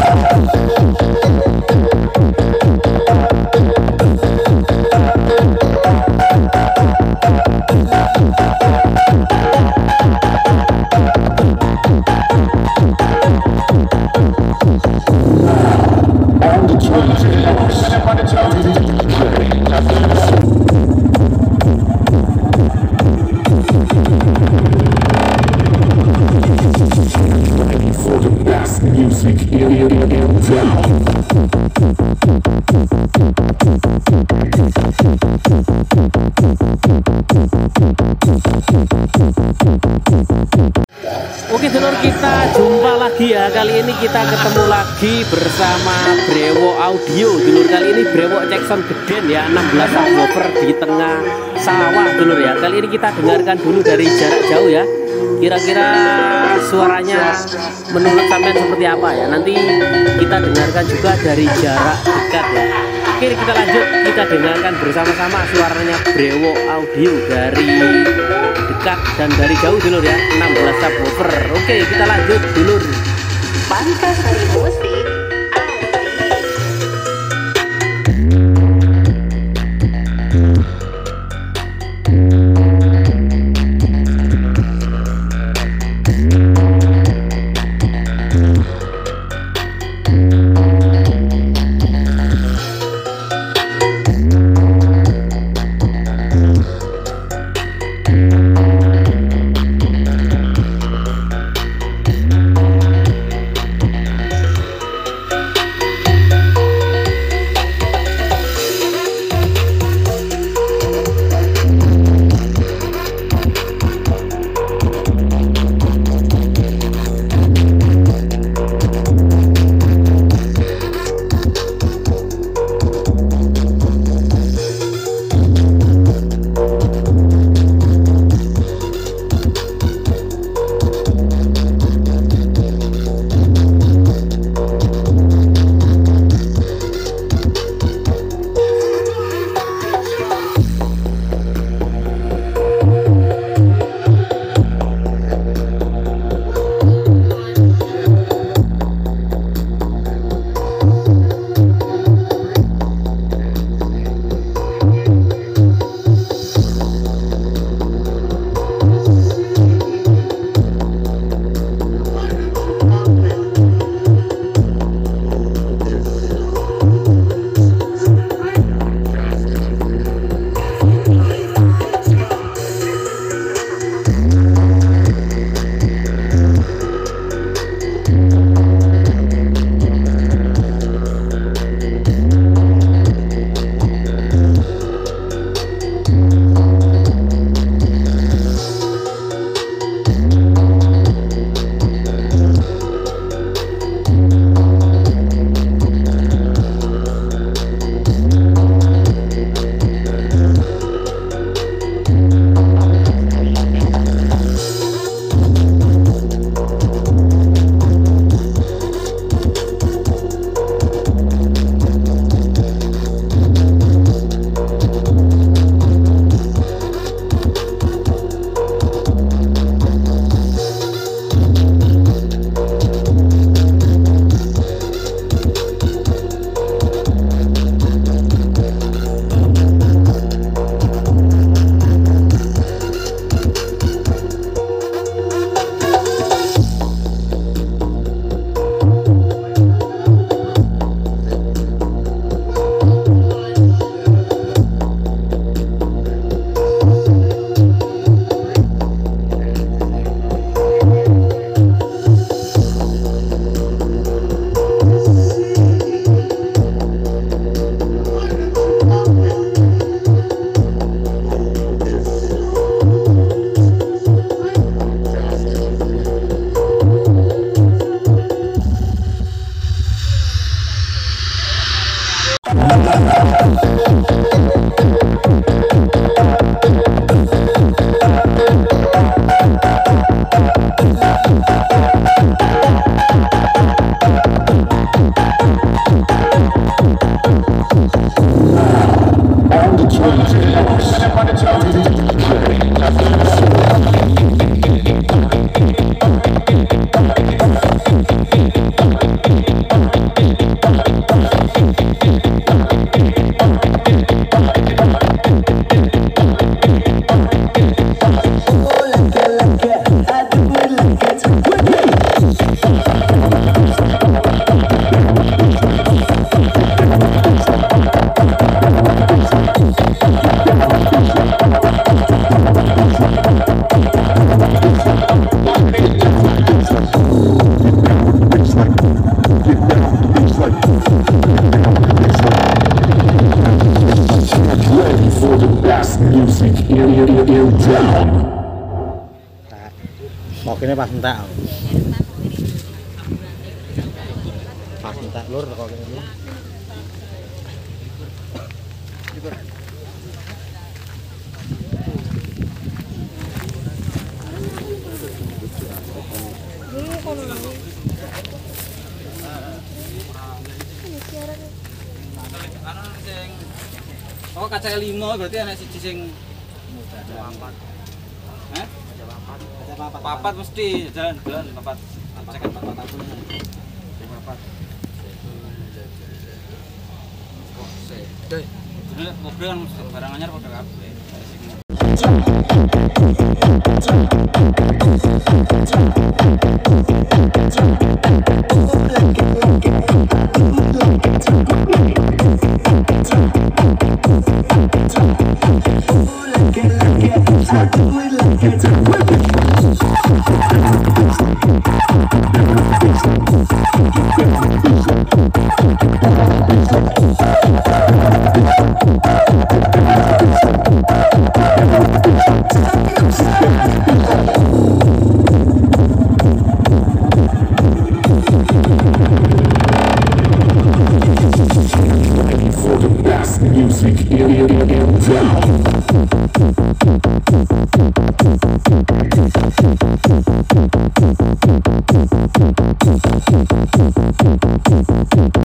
Oke dulur, kita jumpa lagi ya. Kali ini kita ketemu lagi bersama Brewo Audio dulur. Kali ini Brewo Jackson Geden ya, 16 subwoofer di tengah sawah dulur ya. Kali ini kita dengarkan dulu dari jarak jauh ya. Kira-kira suaranya menurut sampean seperti apa ya. Nanti kita dengarkan juga dari jarak dekat ya. Oke, kita lanjut, kita dengarkan bersama-sama suaranya Brewo Audio dari dekat dan dari jauh dulur ya, 16 subwoofer. Oke, kita lanjut dulur. Pantas dari musik. Kokine pas entek. Pas entek lur kokine iki. Oh kaca 5 berarti anak siji sing papat. Heh? Kaca papat mesti jalan papat. Cekan papat aku. Papat. Jadi mobil kan mesti barang anyar padha kabeh. Music in